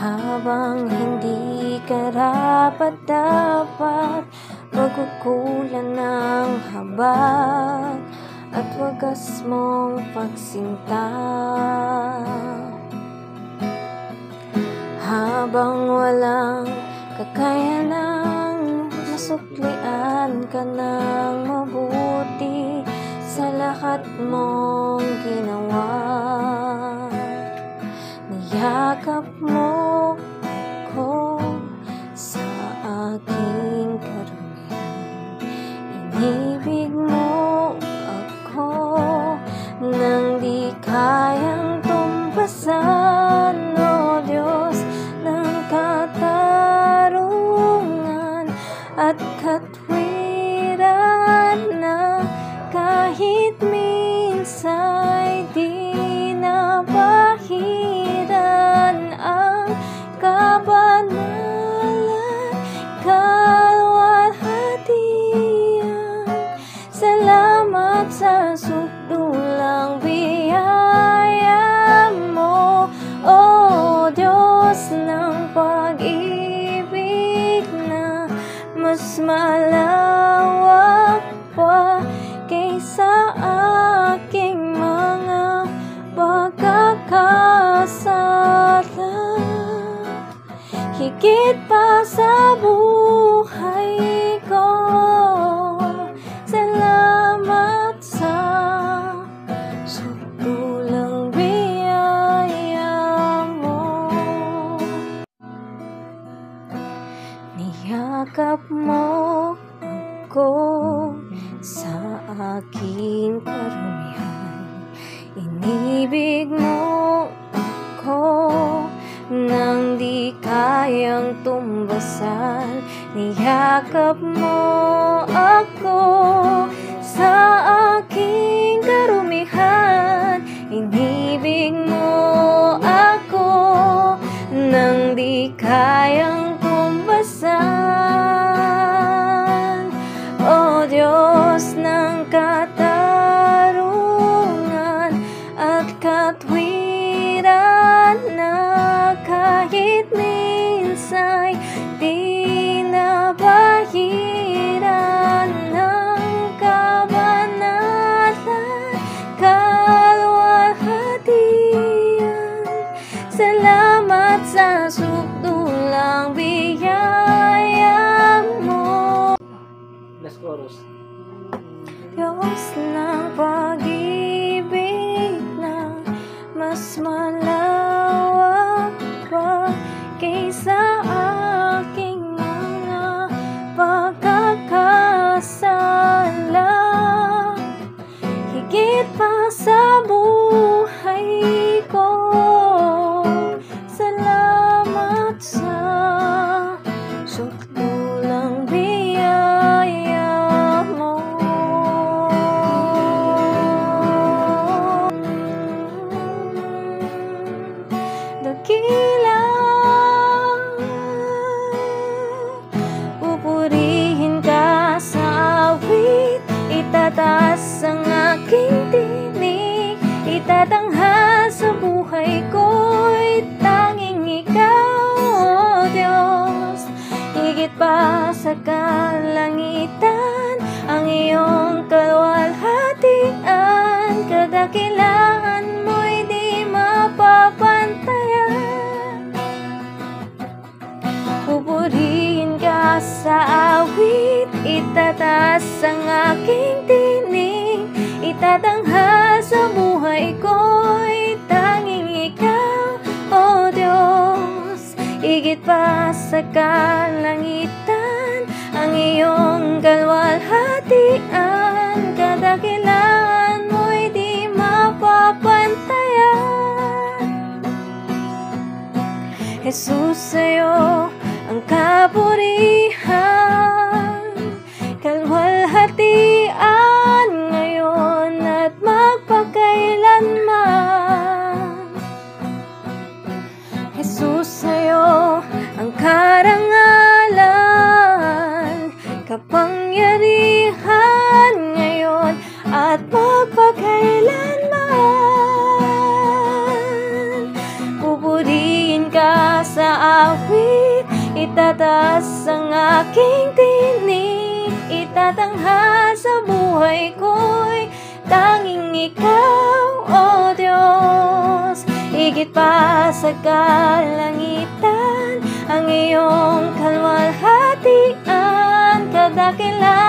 Habang hindi karapat-dapat, magkukulan ng habag at wagas mong pagsinta. Habang walang kakayanang masuklian ka ng mabuti sa lahat mong ginawa, niyakap mo ko sa aking karumihan. Inibig mo ako nang di kayang tumpasan, O Diyos ng katarungan at katwiran, na kahit minsa'y di nabahiran ang kabanalan, kalwalhatian. Salamat sa sukdulang biyaya mo, O Diyos ng pag-ibig na mas malawak pa kaysa aking mga pagkakasala. Higit pa sa buhay ko, salamat sa sukdulang biyaya mo. Niyakap mo ako sa aking karumihan. Inibig mo ako nang di kayang tumbasan. Niyakap mo ako sa aking karumihan. Inibig mo ako nang di kayang tumbasan. O Diyos ng katarungan at katwiran, na kahit minsa'y di nabahiran ng kabanalan, kalwalhatian. Salamat sa sukdulang biyaya mo. Last chorus. Diyos ng pag-ibig na mas malawak pa kaysa aking mga pagkakasala. Higit pa sa buhay ko, salamat sa sukdulang biyaya mo. Dakila, pupurihin ka sa awit, itataas ang aking tinig, itatanghal sa buhay ko'y tanging ikaw, O Diyos. Higit pa sa kalangitan, ang iyong kalwalhatian, kadakilaan mo'y di mapapantayan. Pupurihin ka sa awit, itataas ang aking tinig, itatanghal sa buhay ko'y tanging ikaw, O Diyos. Higit pa sa kalangitan, ang iyong kalwalhatian, kadakilaan mo'y di mapapantayan. Jesus, sa'yo ang kapurihan, kalwalhatian ngayon at magpakailanman. Jesus, sa'yo ang karangalan, kapangyarihan ngayon at magpakailanman. Pupurihin ka sa Itataas ang aking tinig, itatanghal sa buhay ko'y tanging ikaw, O Diyos. Higit pa sa kalangitan ang iyong kalwalhatian, kadakilaan